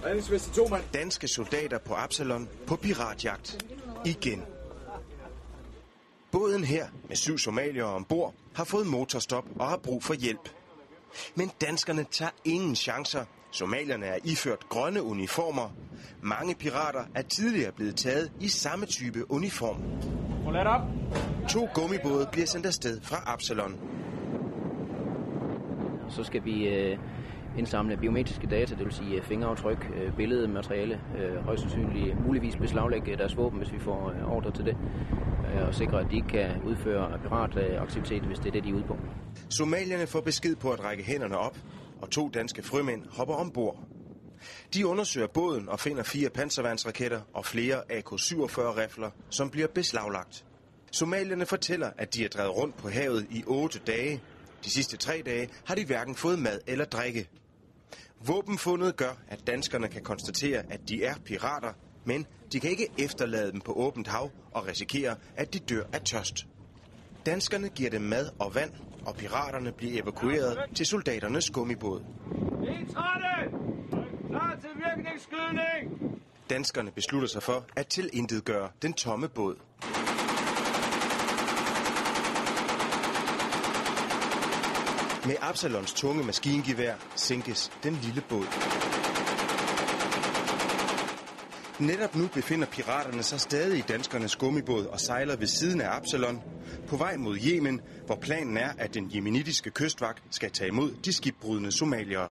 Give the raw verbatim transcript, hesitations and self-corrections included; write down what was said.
Danske soldater på Absalon på piratjagt. Igen. Båden her, med syv somaliere ombord, har fået motorstop og har brug for hjælp. Men danskerne tager ingen chancer. Somalierne er iført grønne uniformer. Mange pirater er tidligere blevet taget i samme type uniform. To gummibåde bliver sendt afsted fra Absalon. Så skal vi øh, indsamle biometriske data, det vil sige fingeraftryk, øh, billedmateriale, øh, højst sandsynligt muligvis beslaglægge deres våben, hvis vi får øh, ordre til det, øh, og sikre, at de ikke kan udføre pirataktivitet, hvis det er det, de er ude på. Somalierne får besked på at række hænderne op, og to danske frømænd hopper ombord. De undersøger båden og finder fire panserværnsraketter og flere A K syvogfyrre-rifler, som bliver beslaglagt. Somalierne fortæller, at de er drevet rundt på havet i otte dage. De sidste tre dage har de hverken fået mad eller drikke. Våbenfundet gør, at danskerne kan konstatere, at de er pirater, men de kan ikke efterlade dem på åbent hav og risikere, at de dør af tørst. Danskerne giver dem mad og vand, og piraterne bliver evakueret til soldaternes gummibåd. Vi er trætte! Klar til virkningsskydning! Danskerne beslutter sig for at tilintetgøre den tomme båd. Med Absalons tunge maskingevær sænkes den lille båd. Netop nu befinder piraterne sig stadig i danskernes gummibåd og sejler ved siden af Absalon på vej mod Yemen, hvor planen er, at den yemenitiske kystvagt skal tage imod de skibbrudne somaliere.